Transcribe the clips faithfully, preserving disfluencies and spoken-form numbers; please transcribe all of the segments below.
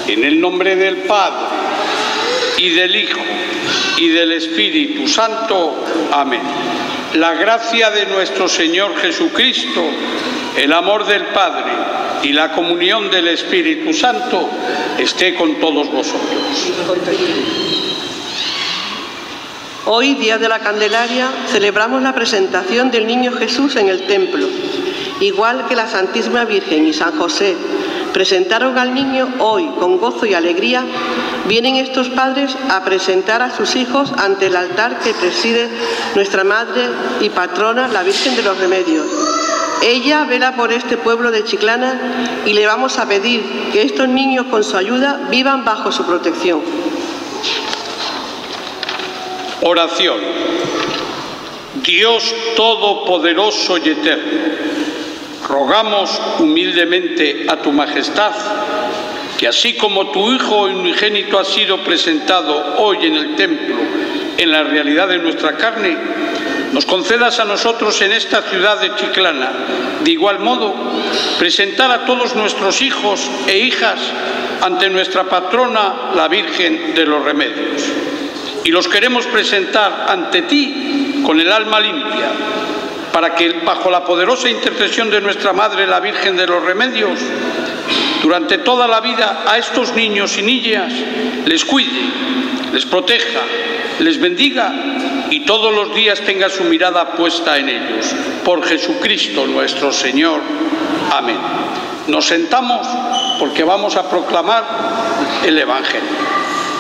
En el nombre del Padre, y del Hijo, y del Espíritu Santo. Amén. La gracia de nuestro Señor Jesucristo, el amor del Padre y la comunión del Espíritu Santo esté con todos vosotros. Hoy, día de la Candelaria, celebramos la presentación del Niño Jesús en el templo. Igual que la Santísima Virgen y San José presentaron al niño, hoy con gozo y alegría vienen estos padres a presentar a sus hijos ante el altar que preside nuestra Madre y Patrona, la Virgen de los Remedios. Ella vela por este pueblo de Chiclana y le vamos a pedir que estos niños con su ayuda vivan bajo su protección. Oración. Dios Todopoderoso y Eterno, rogamos humildemente a tu Majestad que así como tu Hijo unigénito ha sido presentado hoy en el templo en la realidad de nuestra carne, nos concedas a nosotros en esta ciudad de Chiclana, de igual modo, presentar a todos nuestros hijos e hijas ante nuestra patrona, la Virgen de los Remedios. Y los queremos presentar ante ti con el alma limpia, para que, bajo la poderosa intercesión de nuestra Madre, la Virgen de los Remedios, durante toda la vida a estos niños y niñas les cuide, les proteja, les bendiga y todos los días tenga su mirada puesta en ellos. Por Jesucristo nuestro Señor. Amén. Nos sentamos porque vamos a proclamar el Evangelio.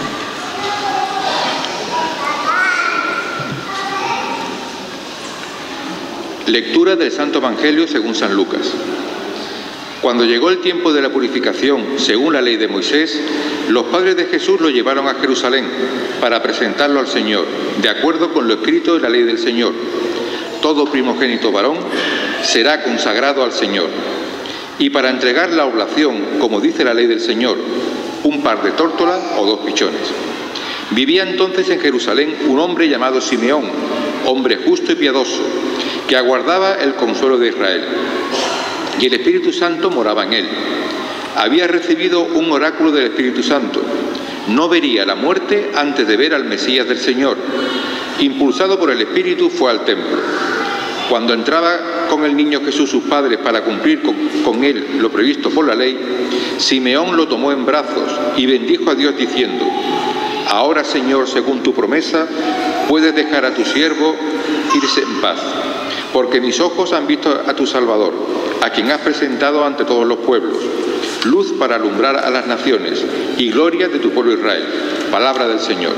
Lectura del Santo Evangelio según San Lucas. Cuando llegó el tiempo de la purificación, según la ley de Moisés, los padres de Jesús lo llevaron a Jerusalén para presentarlo al Señor, de acuerdo con lo escrito en la ley del Señor. Todo primogénito varón será consagrado al Señor. Y para entregar la oblación, como dice la ley del Señor, un par de tórtolas o dos pichones. Vivía entonces en Jerusalén un hombre llamado Simeón, hombre justo y piadoso, que aguardaba el consuelo de Israel. Y el Espíritu Santo moraba en él. Había recibido un oráculo del Espíritu Santo. No vería la muerte antes de ver al Mesías del Señor. Impulsado por el Espíritu, fue al templo. Cuando entraba con el niño Jesús sus padres para cumplir con, con él lo previsto por la ley, Simeón lo tomó en brazos y bendijo a Dios diciendo: Ahora, Señor, según tu promesa, puedes dejar a tu siervo irse en paz, porque mis ojos han visto a tu Salvador, a quien has presentado ante todos los pueblos, luz para alumbrar a las naciones y gloria de tu pueblo Israel. Palabra del Señor.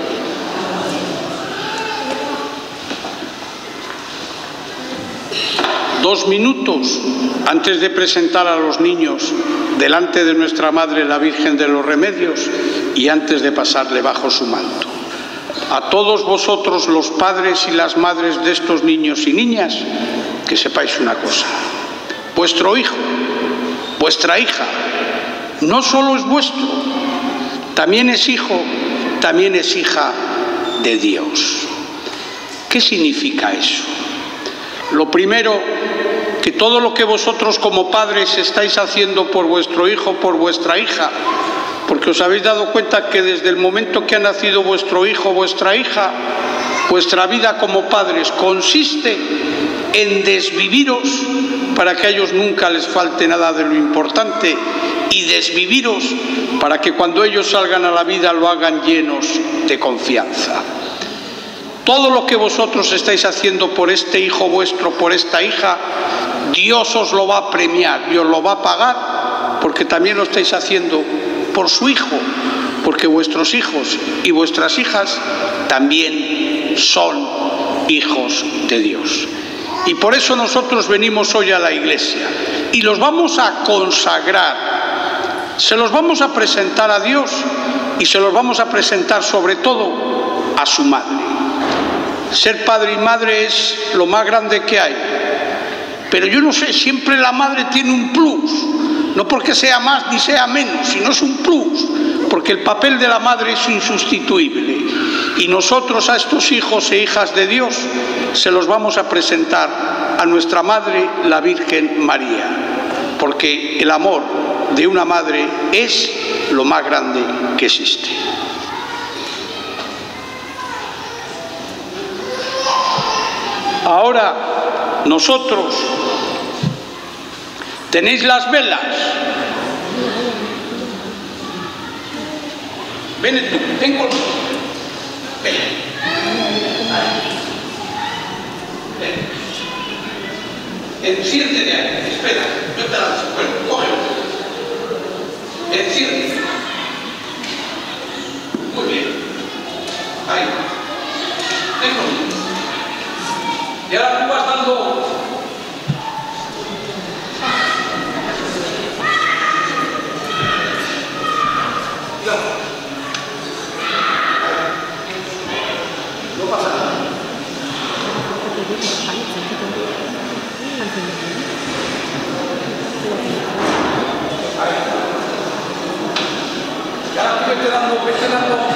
Dos minutos antes de presentar a los niños delante de nuestra Madre, la Virgen de los Remedios, y antes de pasarle bajo su manto. A todos vosotros, los padres y las madres de estos niños y niñas, que sepáis una cosa: vuestro hijo, vuestra hija, no solo es vuestro, también es hijo, también es hija de Dios. ¿Qué significa eso? Lo primero, que todo lo que vosotros como padres estáis haciendo por vuestro hijo, por vuestra hija, porque os habéis dado cuenta que desde el momento que ha nacido vuestro hijo, vuestra hija, vuestra vida como padres consiste en desviviros para que a ellos nunca les falte nada de lo importante y desviviros para que cuando ellos salgan a la vida lo hagan llenos de confianza. Todo lo que vosotros estáis haciendo por este hijo vuestro, por esta hija, Dios os lo va a premiar y os lo va a pagar, porque también lo estáis haciendo por su hijo, porque vuestros hijos y vuestras hijas también son hijos de Dios. Y por eso nosotros venimos hoy a la iglesia y los vamos a consagrar, se los vamos a presentar a Dios y se los vamos a presentar sobre todo a su madre. Ser padre y madre es lo más grande que hay, pero yo no sé, siempre la madre tiene un plus, no porque sea más ni sea menos, sino es un plus, porque el papel de la madre es insustituible. Y nosotros a estos hijos e hijas de Dios se los vamos a presentar a nuestra Madre, la Virgen María, porque el amor, de una madre es lo más grande que existe. Ahora, nosotros, ¿tenéis las velas? Ven tú, ven conmigo. Ven. Ven. Enciéndete ahí. Espera, yo te lanzo. Bueno, cógelo. Enciende. Muy bien. Ahí. Ven conmigo. Y ahora tú vas dando... No pasa nada. Y ahora tú vete dando, vete dando...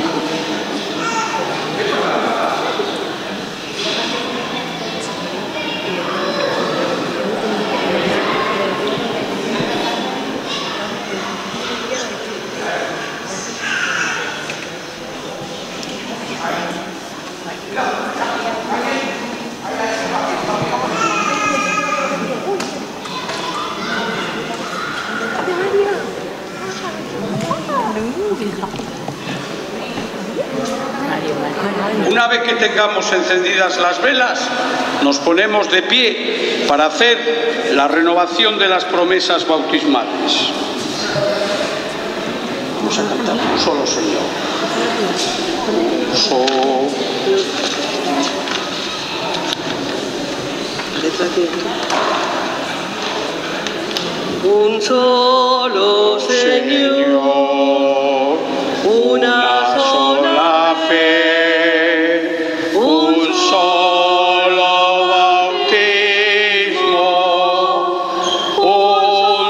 Una vez que tengamos encendidas las velas, nos ponemos de pie para hacer la renovación de las promesas bautismales. Vamos a cantar un solo Señor. So... Un solo Señor, una sola fe, un solo bautismo, un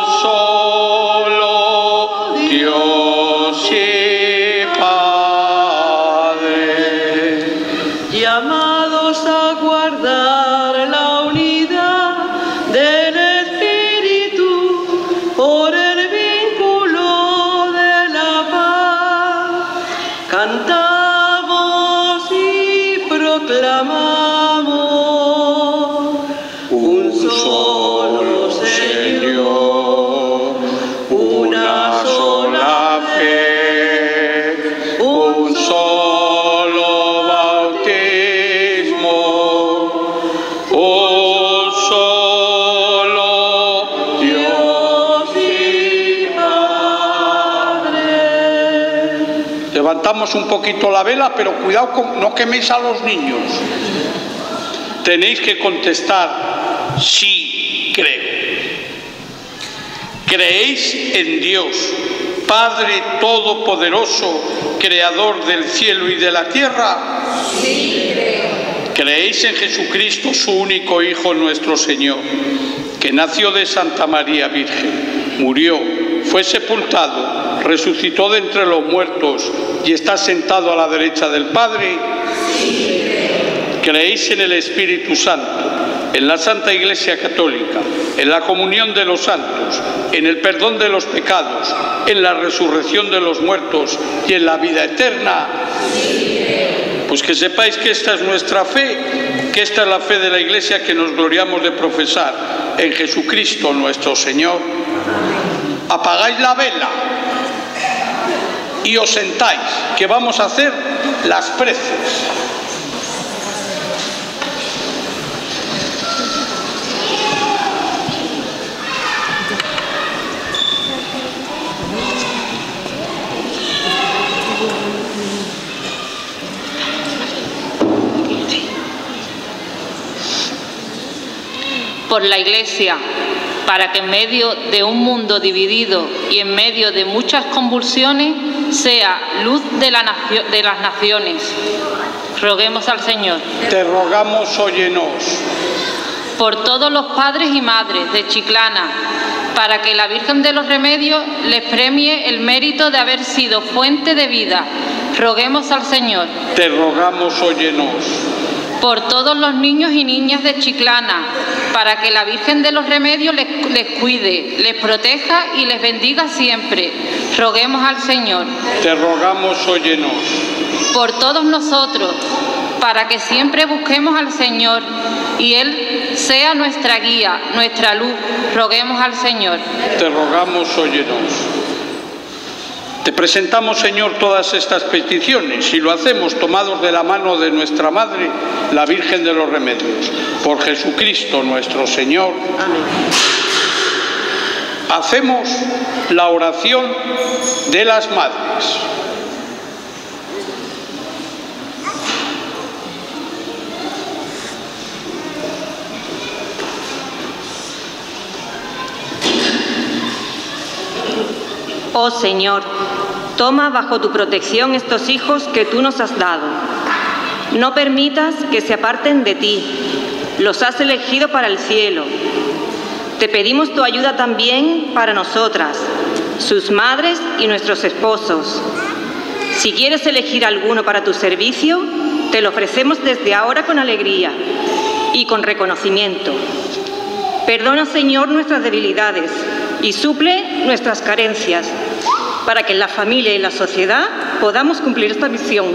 solo Dios y Padre, llamados a guardar la unidad del Espíritu por el vínculo de la paz. Cantamos y proclamamos un solo Señor, una sola fe, un solo bautismo, un solo Dios y Padre. Levantamos un poquito la vela, pero cuidado con no queméis a los niños. Tenéis que contestar sí creo. ¿Creéis en Dios, Padre Todopoderoso, Creador del cielo y de la tierra? Sí creo. ¿Creéis en Jesucristo, su único Hijo, nuestro Señor, que nació de Santa María Virgen, murió, fue sepultado, resucitó de entre los muertos y está sentado a la derecha del Padre? Sí creo. ¿Creéis en el Espíritu Santo, en la Santa Iglesia Católica, en la comunión de los santos, en el perdón de los pecados, en la resurrección de los muertos y en la vida eterna? Sí creo. Pues que sepáis que esta es nuestra fe, que esta es la fe de la Iglesia que nos gloriamos de profesar en Jesucristo nuestro Señor. Apagáis la vela y os sentáis, que vamos a hacer las preces. Por la Iglesia, para que en medio de un mundo dividido y en medio de muchas convulsiones sea luz de, la nacio, de las naciones. Roguemos al Señor. Te rogamos, óyenos. Por todos los padres y madres de Chiclana, para que la Virgen de los Remedios les premie el mérito de haber sido fuente de vida. Roguemos al Señor. Te rogamos, óyenos. Por todos los niños y niñas de Chiclana, para que la Virgen de los Remedios les, les cuide, les proteja y les bendiga siempre. Roguemos al Señor. Te rogamos, óyenos. Por todos nosotros, para que siempre busquemos al Señor y Él sea nuestra guía, nuestra luz. Roguemos al Señor. Te rogamos, óyenos. Te presentamos, Señor, todas estas peticiones y lo hacemos tomados de la mano de nuestra Madre, la Virgen de los Remedios. Por Jesucristo nuestro Señor. Amén. Hacemos la oración de las madres. Oh Señor, toma bajo tu protección estos hijos que tú nos has dado. No permitas que se aparten de ti. Los has elegido para el cielo. Te pedimos tu ayuda también para nosotras, sus madres y nuestros esposos. Si quieres elegir alguno para tu servicio, te lo ofrecemos desde ahora con alegría y con reconocimiento. Perdona, Señor, nuestras debilidades y suple nuestras carencias, para que en la familia y la sociedad podamos cumplir esta misión.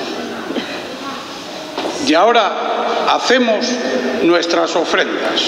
Y ahora hacemos nuestras ofrendas.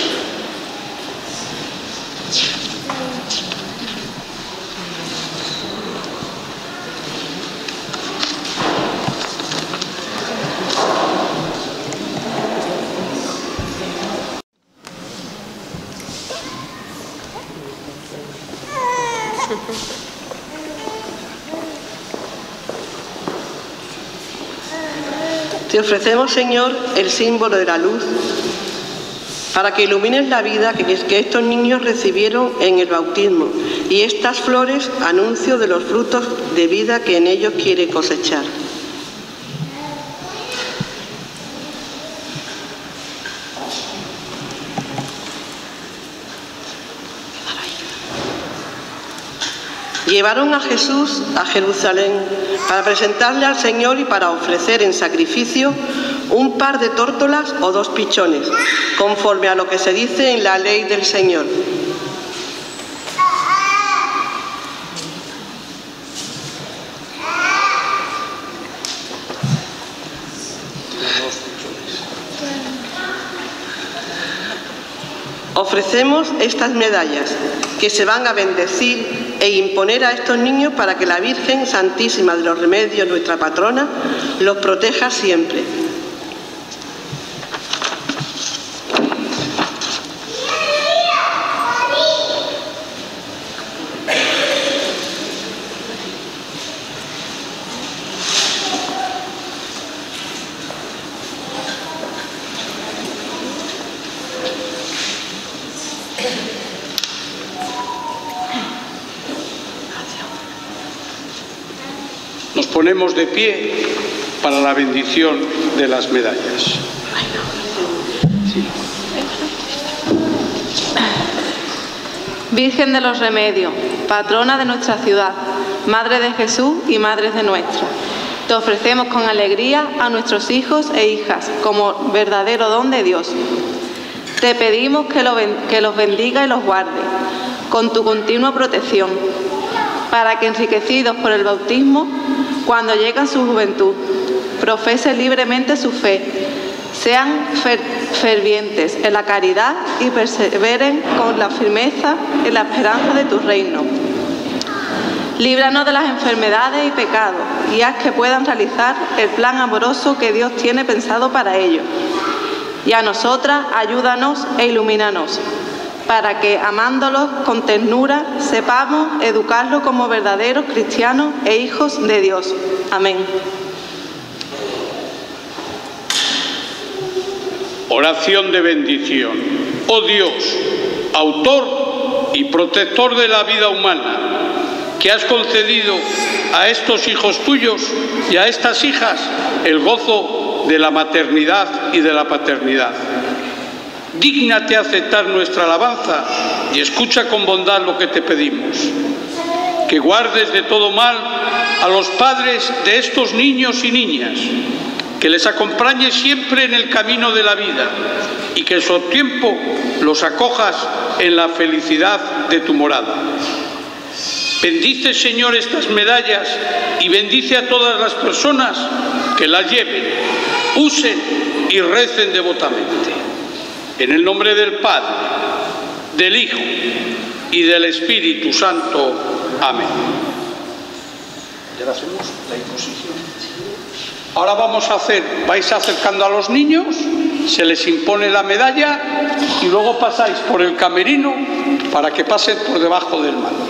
Te ofrecemos, Señor, el símbolo de la luz, para que ilumines la vida que, que estos niños recibieron en el bautismo, y estas flores, anuncio de los frutos de vida que en ellos quiere cosechar. Llevaron a Jesús a Jerusalén para presentarle al Señor y para ofrecer en sacrificio un par de tórtolas o dos pichones, conforme a lo que se dice en la ley del Señor. Ofrecemos estas medallas que se van a bendecir e imponer a estos niños para que la Virgen Santísima de los Remedios, nuestra patrona, los proteja siempre. Nos ponemos de pie para la bendición de las medallas. Virgen de los Remedios, patrona de nuestra ciudad, Madre de Jesús y Madre de nuestra, te ofrecemos con alegría a nuestros hijos e hijas como verdadero don de Dios. Te pedimos que, lo, que los bendiga y los guarde con tu continua protección, para que enriquecidos por el bautismo, cuando llegue a su juventud, profesen libremente su fe, sean fer fervientes en la caridad y perseveren con la firmeza en la esperanza de tu reino. Líbranos de las enfermedades y pecados y haz que puedan realizar el plan amoroso que Dios tiene pensado para ellos. Y a nosotras, ayúdanos e ilumínanos, para que, amándolos con ternura, sepamos educarlos como verdaderos cristianos e hijos de Dios. Amén. Oración de bendición. Oh Dios, autor y protector de la vida humana, que has concedido a estos hijos tuyos y a estas hijas el gozo de la maternidad y de la paternidad. Dígnate aceptar nuestra alabanza y escucha con bondad lo que te pedimos. Que guardes de todo mal a los padres de estos niños y niñas, que les acompañe siempre en el camino de la vida y que en su tiempo los acojas en la felicidad de tu morada. Bendice, Señor, estas medallas y bendice a todas las personas que las lleven, usen y recen devotamente. En el nombre del Padre, del Hijo y del Espíritu Santo. Amén. Ya hacemos la imposición. Ahora vamos a hacer, vais acercando a los niños, se les impone la medalla y luego pasáis por el camerino para que pasen por debajo del manto.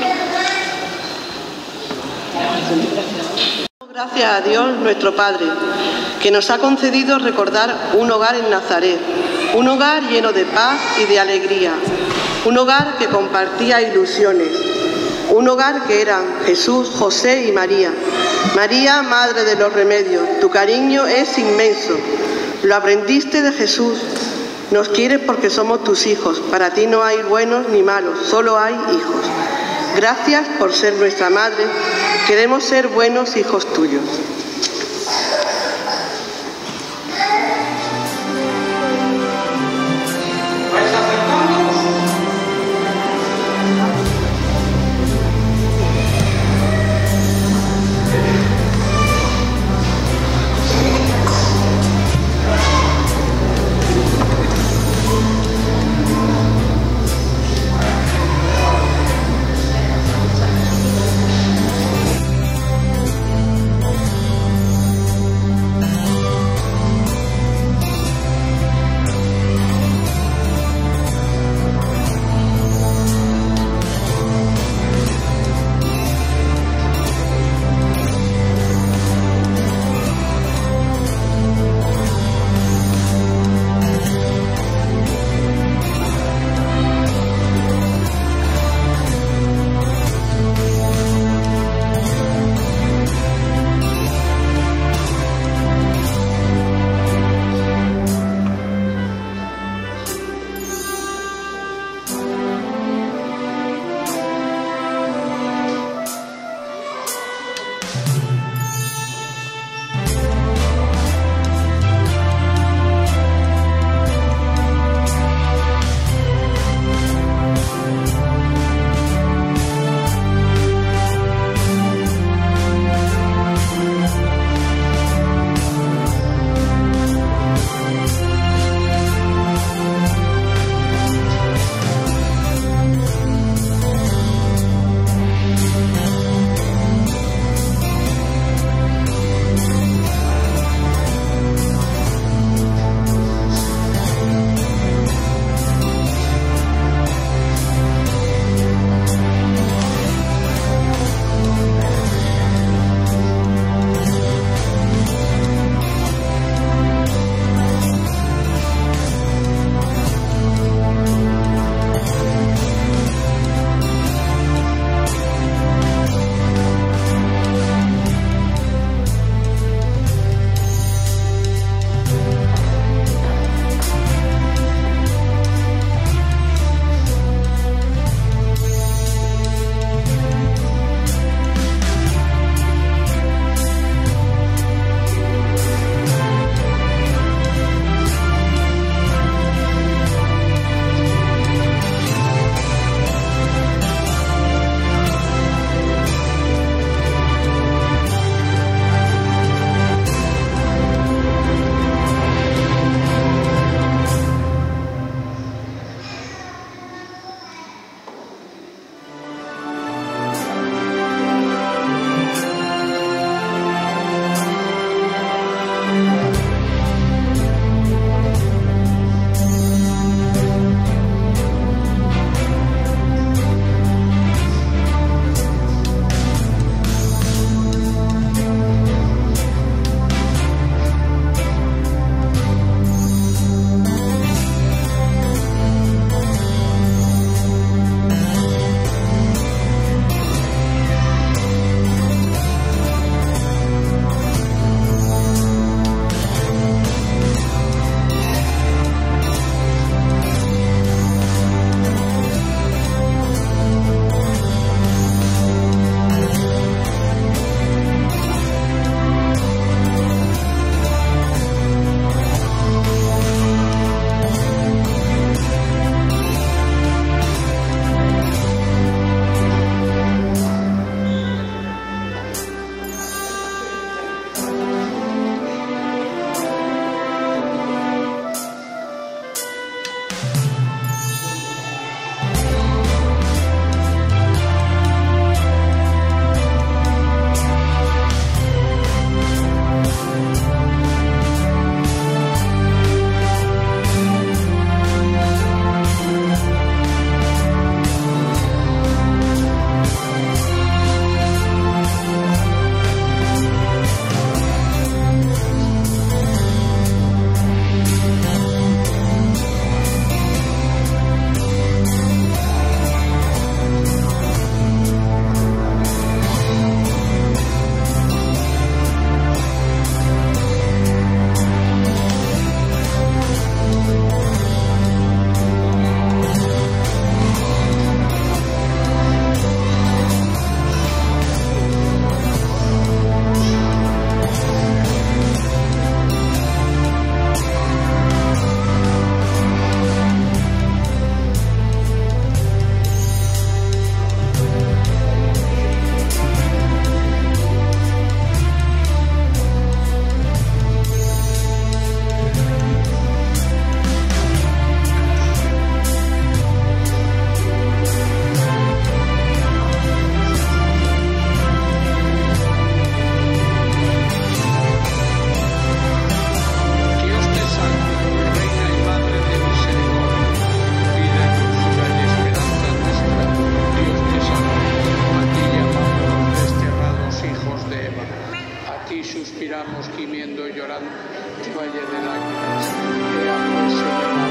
Gracias a Dios, nuestro Padre, que nos ha concedido recordar un hogar en Nazaret, un hogar lleno de paz y de alegría, un hogar que compartía ilusiones, un hogar que eran Jesús, José y María. María, Madre de los Remedios, tu cariño es inmenso, lo aprendiste de Jesús. Nos quieres porque somos tus hijos, para ti no hay buenos ni malos, solo hay hijos. Gracias por ser nuestra Madre, queremos ser buenos hijos tuyos. suspiramos gimiendo y llorando, este valle de lágrimas. Ea, pues, Señor.